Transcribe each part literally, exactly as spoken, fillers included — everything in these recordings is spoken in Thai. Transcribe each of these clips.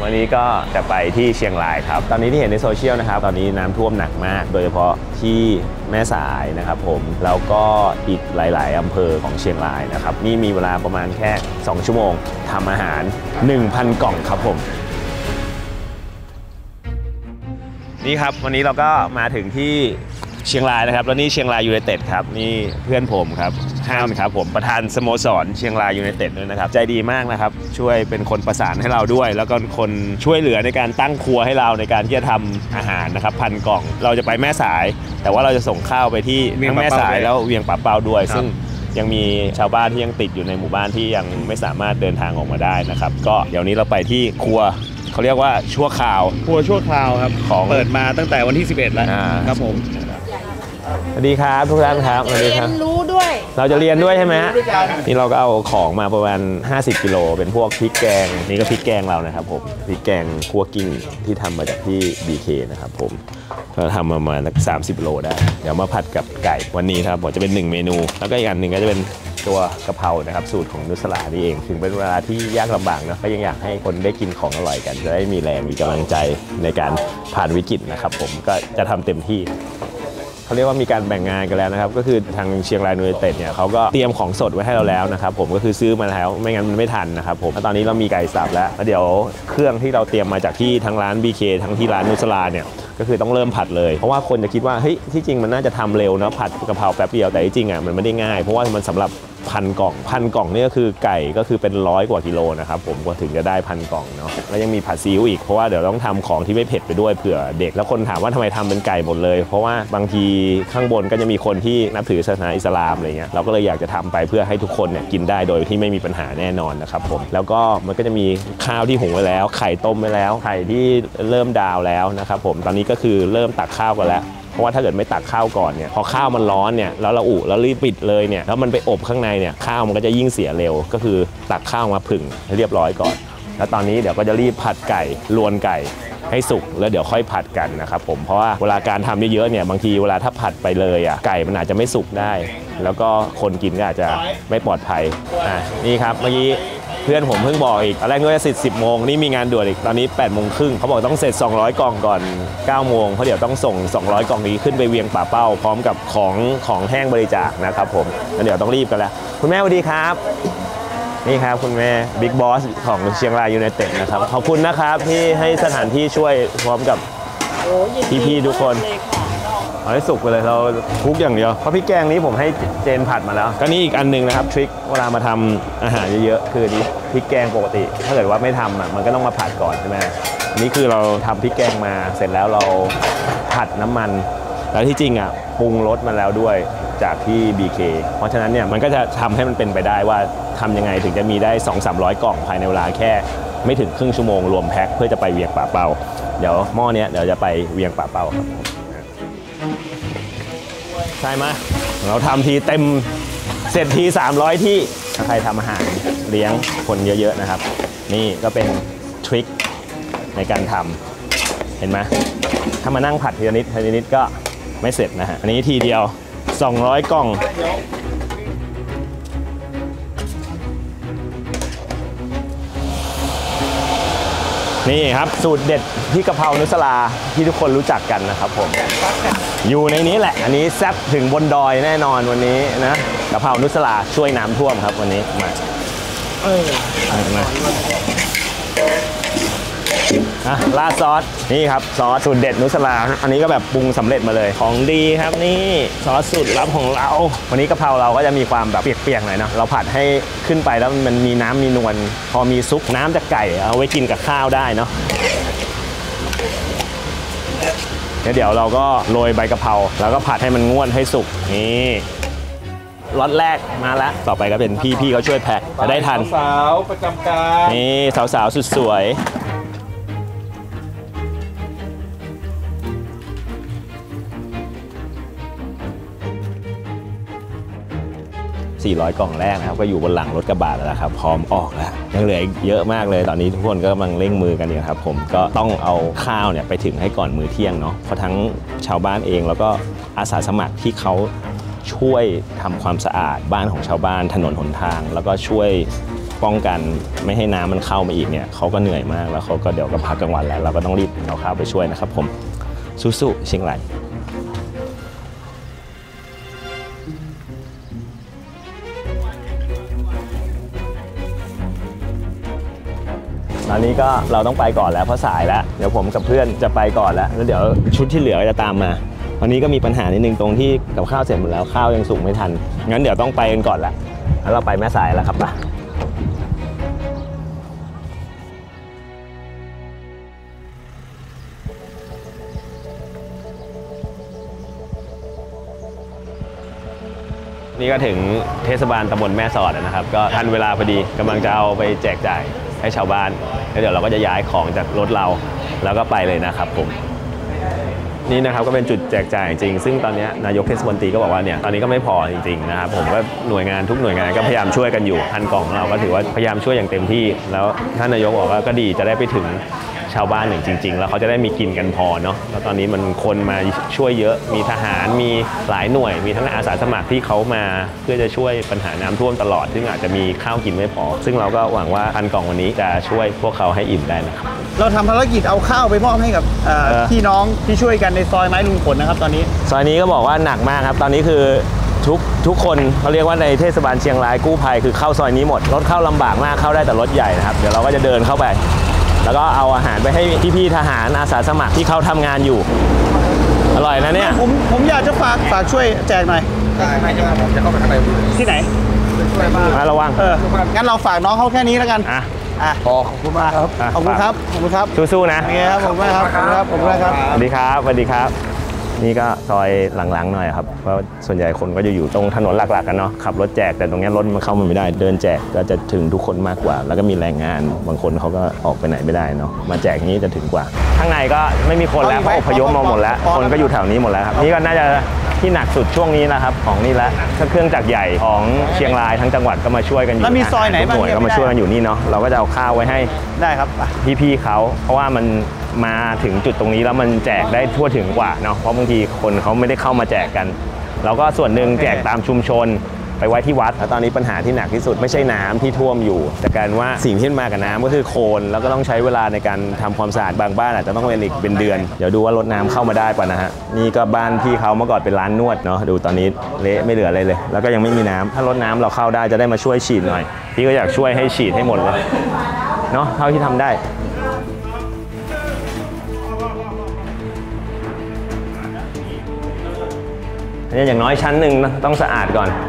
วันนี้ก็จะไปที่เชียงรายครับตอนนี้ที่เห็นในโซเชียลนะครับตอนนี้น้ำท่วมหนักมากโดยเฉพาะที่แม่สายนะครับผมแล้วก็อีกหลายๆอำเภอของเชียงรายนะครับนี่มีเวลาประมาณแค่สองชั่วโมงทำอาหาร หนึ่งพัน กล่องครับผมนี่ครับวันนี้เราก็มาถึงที่เชียงรายนะครับแล้วนี่เชียงรายยูไนเต็ดครับนี่เพื่อนผมครับห้ามครับผมประธานสโมสรเชียงรายยูไนเต็ดด้วยนะครับใจดีมากนะครับช่วยเป็นคนประสานให้เราด้วยแล้วก็คนช่วยเหลือในการตั้งครัวให้เราในการที่จะทำอาหารนะครับพันกล่องเราจะไปแม่สายแต่ว่าเราจะส่งข้าวไปที่ทั้งแม่สายแล้วเวียงป่าเปาด้วยซึ่งยังมีชาวบ้านที่ยังติดอยู่ในหมู่บ้านที่ยังไม่สามารถเดินทางออกมาได้นะครับก็เดี๋ยวนี้เราไปที่ครัวเขาเรียกว่าชั่วคราวครัวชั่วคราวครับของเปิดมาตั้งแต่วันที่สิบเอ็ดแล้วครับผมสวัสดีครับทุกท่านครับสวัสดีครับรู้ด้วยเราจะเรียนด้วยใช่ไหมนี่เราก็เอาของมาประมาณห้าสิบกิโลเป็นพวกพริกแกงนี่ก็พริกแกงเรานะครับผมพริกแกงคั่วกิ้งที่ทำมาจากที่ บี เค นะครับผมเราทำมาประมาณสามสิบโลได้เดี๋ยวมาผัดกับไก่วันนี้ครับผมจะเป็นหนึ่งเมนูแล้วก็อีกอันหนึ่งก็จะเป็นตัวกะเพรานะครับสูตรของนุสลานี่เองถึงเป็นเวลาที่ยากลำบากนะก็ยังอยากให้คนได้กินของอร่อยกันจะได้มีแรงมีกำลังใจในการผ่านวิกฤตนะครับผมก็จะทำเต็มที่เขาเรียกว่ามีการแบ่งงานกันแล้วนะครับก็คือทางเชียงรายยูไนเต็ดเนี่ยเขาก็เตรียมของสดไว้ให้เราแล้วนะครับผมก็คือซื้อมาแล้วไม่งั้นมันไม่ทันนะครับผมตอนนี้เรามีไก่สับแล้วแล้วเดี๋ยวเครื่องที่เราเตรียมมาจากที่ทั้งร้าน บี เค ทั้งที่ร้านนุสลาเนี่ยก็คือต้องเริ่มผัดเลยเพราะว่าคนจะคิดว่าเฮ้ยที่จริงมันน่าจะทำเร็วนะผัดกะเพราแป๊บเดียวแต่ที่จริงอ่ะมันไม่ได้ง่ายเพราะว่ามันสำหรับพันกล่องพันกล่องนี่ก็คือไก่ก็คือเป็นร้อยกว่ากิโลนะครับผมกว่าถึงจะได้พันกล่องเนาะแล้วยังมีผัดซีอิ๊วอีกเพราะว่าเดี๋ยวต้องทำของที่ไม่เผ็ดไปด้วยเผื่อเด็กแล้วคนถามว่าทำไมทำเป็นไก่หมดเลยเพราะว่าบางทีข้างบนก็จะมีคนที่นับถือศาสนาอิสลามอะไรเงี้ยเราก็เลยอยากจะทำไปเพื่อให้ทุกคนเนี่ยกินได้โดยที่ไม่มีปัญหาแน่นอนนะครับผมแล้วก็มันก็จะมีข้าวที่หุงไว้แล้วไข่ต้มไว้แล้วไข่ที่เริ่มดาวแล้วนะครับผมตอนนี้ก็คือเริ่มตักข้าวกันแล้วเพราะว่าถ้าเกิดไม่ตักข้าวก่อนเนี่ยพอข้าวมันร้อนเนี่ยแล้วเราอุแล้วรีบปิดเลยเนี่ยแล้วมันไปอบข้างในเนี่ยข้าวมันก็จะยิ่งเสียเร็วก็คือตักข้าวมาผึ่งให้เรียบร้อยก่อนแล้วตอนนี้เดี๋ยวก็จะรีบผัดไก่ลวนไก่ให้สุกแล้วเดี๋ยวค่อยผัดกันนะครับผมเพราะว่าเวลาการทำเยอะๆเนี่ยบางทีเวลาถ้าผัดไปเลยอ่ะไก่มันอาจจะไม่สุกได้แล้วก็คนกินก็อาจจะไม่ปลอดภัยอ่ะนี่ครับเมื่อกี้เพื่อนผมเพิ่งบอกอีกอะไรเงี้ยเสร็จสิบโมงนี่มีงานด่วนอีกตอนนี้แปดโมงครึ่งเขาบอกต้องเสร็จสองร้อยกล่องก่อนเก้าโมงเพราะเดี๋ยวต้องส่งสองร้อยกล่องนี้ขึ้นไปเวียงป่าเป้าพร้อมกับของของแห้งบริจาคนะครับผมแล้วเดี๋ยวต้องรีบกันแล้วคุณแม่สวัสดีครับนี่ครับคุณแม่บิ๊กบอสของเชียงรายยูไนเต็ดนะครับขอบคุณนะครับที่ให้สถานที่ช่วยพร้อมกับพี่ๆทุกคนเอาให้สุกไปเลยเราคลุกอย่างเดียวเพราะพริกแกงนี้ผมให้เจนผัดมาแล้วก็นี่อีกอันนึงนะครับทริคเวลามาทำอาหารเยอะๆคือนี้พริกแกงปกติถ้าเกิดว่าไม่ทำอ่ะมันก็ต้องมาผัดก่อนใช่ไหมอันนี้คือเราทำพริกแกงมาเสร็จแล้วเราผัดน้ำมันแล้วที่จริงอ่ะปรุงรสมาแล้วด้วยจากที่ บี เค เพราะฉะนั้นเนี่ยมันก็จะทำให้มันเป็นไปได้ว่าทำยังไงถึงจะมีได้ สองถึงสามร้อย กล่องภายในเวลาแค่ไม่ถึงครึ่งชั่วโมงรวมแพ็คเพื่อจะไปเวียงป่าเป้าเดี๋ยวหม้อเนี้ยเดี๋ยวจะไปเวียงป่าเป้าครับใช่ไหมเราทำทีเต็มเสร็จทีสามร้อยที่ถ้าใครทำอาหารเลี้ยงคนเยอะๆนะครับนี่ก็เป็นทริคในการทำเห็นไหมถ้ามานั่งผัดทีละนิดทีละนิดก็ไม่เสร็จนะฮะอันนี้ทีเดียวสองร้อยกล่องนี่ครับสูตรเด็ดที่กะเพรานุสลาที่ทุกคนรู้จักกันนะครับผมอยู่ในนี้แหละอันนี้แซ่บถึงบนดอยแน่นอนวันนี้นะกะเพรานุสลาช่วยน้ำท่วมครับวันนี้มาเออมาอ่ะราดซอสนี่ครับซอสสูตรเด็ดนุสลาอันนี้ก็แบบปรุงสำเร็จมาเลยของดีครับนี่ซอสสูตรลับของเราวันนี้กะเพราเราก็จะมีความแบบเปียกๆหน่อยเนาะเราผัดให้ขึ้นไปแล้วมันมีน้ำมีนวลพอมีซุปน้ำจากไก่เอาไว้กินกับข้าวได้เนาะเดี๋ยวเราก็โรยใบกะเพราแล้วก็ผัดให้มันง่วนให้สุกนี่ล็อตแรกมาแล้วต่อไปก็เป็นพี่ๆเขาช่วยแพ็คจะได้ทันสาวประจำการนี่สาวๆสุดสวยสี่ร้อยกล่องแรกนะครับก็อยู่บนหลังรถกระบะแล้วนะครับพร้อมออกแล้วยังเหลือเยอะมากเลยตอนนี้ทุกคนก็กำลังเร่งมือกันอยู่ครับผมก็ต้องเอาข้าวเนี่ยไปถึงให้ก่อนมื้อเที่ยงเนาะเพราะทั้งชาวบ้านเองแล้วก็อาสาสมัครที่เขาช่วยทำความสะอาดบ้านของชาวบ้านถนนหนทางแล้วก็ช่วยป้องกันไม่ให้น้ำมันเข้ามาอีกเนี่ยเขาก็เหนื่อยมากแล้วเขาก็เดี๋ยวก็พักกลางวันแล้วเราก็ต้องรีบเอาข้าวไปช่วยนะครับผมสู้ๆเชียงรายตอนนี้ก็เราต้องไปก่อนแล้วเพราะสายแล้วเดี๋ยวผมกับเพื่อนจะไปก่อนแล้วแล้วเดี๋ยวชุดที่เหลือจะตามมาวันนี้ก็มีปัญหานิดนึงตรงที่กับข้าวเสร็จหมดแล้วข้าวยังสุกไม่ทันงั้นเดี๋ยวต้องไปกันก่อนละแล้วเราไปแม่สายแล้วครับป่ะนี่ก็ถึงเทศบาลตำบลแม่สอดนะครับก็ทันเวลาพอดีกำลังจะเอาไปแจกจ่ายให้ชาวบ้านแล้วเดี๋ยวเราก็จะย้ายของจากรถเราแล้วก็ไปเลยนะครับผมนี่นะครับก็เป็นจุดแจกจ่ายจริงซึ่งตอนนี้นายกเทศมนตรีก็บอกว่าเนี่ยตอนนี้ก็ไม่พอจริงๆนะครับผมก็หน่วยงานทุกหน่วยงานก็พยายามช่วยกันอยู่พันกล่องเราก็ถือว่าพยายามช่วยอย่างเต็มที่แล้วท่านนายกบอกว่าก็ดีจะได้ไปถึงชาวบ้านอย่างจริงๆแล้วเขาจะได้มีกินกันพอเนาะแล้วตอนนี้มันคนมาช่วยเยอะมีทหารมีหลายหน่วยมีทั้งอาสาสมัครที่เขามาเพื่อจะช่วยปัญหาน้ำท่วมตลอดซึ่งอาจจะมีข้าวกินไม่พอซึ่งเราก็หวังว่าพันกล่องวันนี้จะช่วยพวกเขาให้อิ่มได้นะครับเราทำภารกิจเอาข้าวไปมอบให้กับพี่น้องที่ช่วยกันในซอยไม้ลุงผลนะครับตอนนี้ซอยนี้ก็บอกว่าหนักมากครับตอนนี้คือทุกทุกคนเขาเรียกว่าในเทศบาลเชียงรายกู้ภัยคือเข้าซอยนี้หมดรถเข้าลำบากมากเข้าได้แต่รถใหญ่นะครับเดี๋ยวเราก็จะเดินเข้าไปแล้วก็เอาอาหารไปให้พี่ๆทหารอาสาสมัครที่เขาทำงานอยู่อร่อยนะเนี่ยผมผมอยากจะฝากฝากช่วยแจกหน่อยได้ไหมจะผมจะเข้าไปข้างในที่ไหนช่วยมากมาระวังเอองั้นเราฝากน้องเขาแค่นี้แล้วกันอ่ะอ่ะขอบคุณมากครับขอบคุณครับขอบคุณครับสู้ๆนะโอเคครับผมครับขอบคุณครับขอบคุณครับสวัสดีครับสวัสดีครับนี่ก็ซอยหลังๆหน่อยครับเพราะส่วนใหญ่คนก็จะอยู่ตรงถนนหลักๆกันเนาะขับรถแจกแต่ตรงนี้รถมันเข้ามาไม่ได้เดินแจกก็จะถึงทุกคนมากกว่าแล้วก็มีแรงงานบางคนเขาก็ออกไปไหนไม่ได้เนาะมาแจกนี้จะถึงกว่าข้างในก็ไม่มีคนแล้วเพราะอพยพมาหมดแล้วคนก็อยู่แถวนี้หมดแล้วครับนี่ก็น่าจะที่หนักสุดช่วงนี้นะครับของนี่แล้วเครื่องจักรใหญ่ของเชียงรายทั้งจังหวัดก็มาช่วยกันอยู่แล้วมีซอยไหนบ้างหน่วยก็มาช่วยกันอยู่นี่เนาะเราก็จะเอาข้าวไว้ให้ได้ครับพี่ๆเขาเพราะว่ามันมาถึงจุดตรงนี้แล้วมันแจกได้ทั่วถึงกว่าเนาะเพราะบางทีคนเขาไม่ได้เข้ามาแจกกันเราก็ส่วนหนึ่งแจกตามชุมชนไปไว้ที่วัดแล้วตอนนี้ปัญหาที่หนักที่สุดไม่ใช่น้ำที่ท่วมอยู่แต่การว่าสิ่งที่มากับน้ำก็คือโคลนแล้วก็ต้องใช้เวลาในการทำความสะอาดบางบ้านอาจจะต้องเป็นอีกเป็นเดือนเดี๋ยวดูว่ารถน้ำเข้ามาได้ป่ะนะฮะนี่ก็บ้านพี่เขาเมื่อก่อนเป็นร้านนวดเนาะดูตอนนี้เละไม่เหลืออะไรเลยแล้วก็ยังไม่มีน้ำถ้ารถน้ำเราเข้าได้จะได้มาช่วยฉีดหน่อยพี่ก็อยากช่วยให้ฉีดให้หมดเลยเนาะเท่าที่ทำได้อย่างน้อยชั้นหนึ่งนะต้องสะอาดก่อน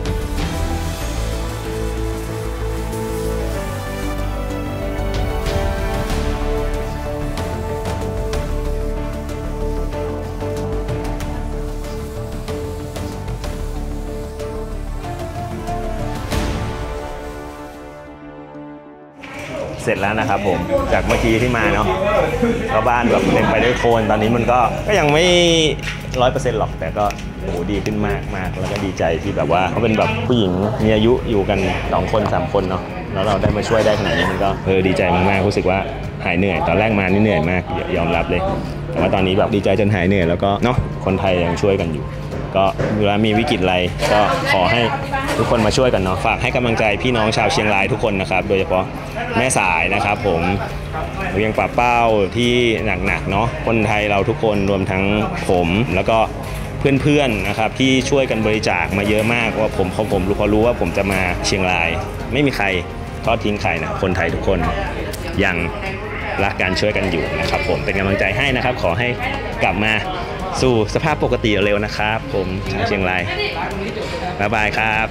เสร็จแล้วนะครับผมจากเมื่อกี้ที่มาเนาะก็บ้านแบบเต็มไปด้วยโคลนตอนนี้มันก็ก็ยังไม่ร้อยเปอร์เซ็นต์หรอกแต่ก็โหดีขึ้นมากมากแล้วก็ดีใจที่แบบว่าเขาเป็นแบบผู้หญิงมีอายุอยู่กันสองคนสามคนเนาะแล้วเราได้มาช่วยได้ขนาดนี้มันก็เออดีใจมากๆรู้สึกว่าหายเหนื่อยตอนแรกมานี่เหนื่อยมากยอมรับเลยแต่ว่าตอนนี้แบบดีใจจนหายเหนื่อยแล้วก็เนาะคนไทยยังช่วยกันอยู่ก็เวลามีวิกฤตอะไรก็ขอให้ทุกคนมาช่วยกันเนาะฝากให้กำลังใจพี่น้องชาวเชียงรายทุกคนนะครับโดยเฉพาะแม่สายนะครับผมเวียงป่าเป้าที่หนักๆเนาะคนไทยเราทุกคนรวมทั้งผมแล้วก็เพื่อนๆนะครับที่ช่วยกันบริจาคมาเยอะมากว่าผมผมผมรู้พอรู้ว่าผมจะมาเชียงรายไม่มีใครทอดทิ้งใครนะคนไทยทุกคนยังรักการช่วยกันอยู่นะครับผมเป็นกำลังใจให้นะครับขอให้กลับมาสู่สภาพปกติเร็วนะครับผมชาวเชียงรายบ๊ายบายครับ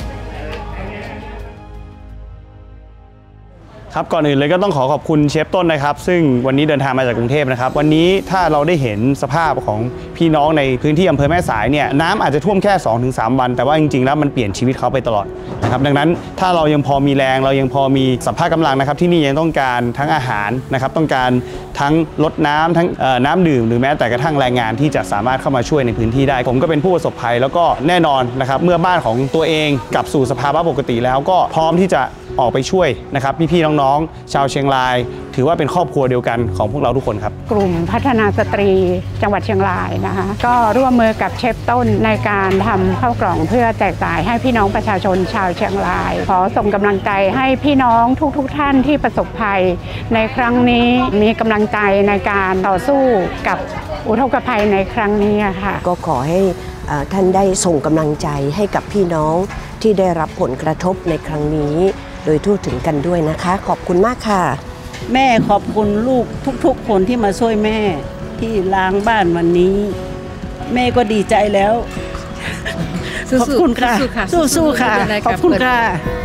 ครับก่อนอื่นเลยก็ต้องขอขอบคุณเชฟต้นนะครับซึ่งวันนี้เดินทางมาจากกรุงเทพนะครับวันนี้ถ้าเราได้เห็นสภาพของพี่น้องในพื้นที่อำเภอแม่สายเนี่ยน้ำอาจจะท่วมแค่ สองถึงสาม วันแต่ว่าจริงๆแล้วมันเปลี่ยนชีวิตเขาไปตลอดนะครับดังนั้นถ้าเรายังพอมีแรงเรายังพอมีสัมภาระกำลังนะครับที่นี่ยังต้องการทั้งอาหารนะครับต้องการทั้งรถน้ำทั้งน้ำดื่มหรือแม้แต่กระทั่งแรงงานที่จะสามารถเข้ามาช่วยในพื้นที่ได้ผมก็เป็นผู้ประสบภัยแล้วก็แน่นอนนะครับเมื่อบ้านของตัวเองกลับสู่สภาวะปกติแล้วก็พร้อมที่จะออกไปช่วยนะครับพี่ๆน้องๆชาวเชียงรายถือว่าเป็นครอบครัวเดียวกันของพวกเราทุกคนครับกลุ่มพัฒนาสตรีจังหวัดเชียงรายนะคะก็ร่วมมือกับเชฟต้นในการทำข้าวกล่องเพื่อแจกจ่ายให้พี่น้องประชาชนชาวเชียงรายขอส่งกำลังใจให้พี่น้องทุกๆท่านที่ประสบภัยในครั้งนี้มีกำลังใจในการต่อสู้กับอุทกภัยในครั้งนี้ค่ะก็ขอให้ท่านได้ส่งกำลังใจให้กับพี่น้องที่ได้รับผลกระทบในครั้งนี้โดยทั่วถึงกันด้วยนะคะขอบคุณมากค่ะแม่ขอบคุณลูกทุกๆคนที่มาช่วยแม่ที่ล้างบ้านวันนี้แม่ก็ดีใจแล้วขอบคุณค่ะสู้ๆค่ะขอบคุณค่ะ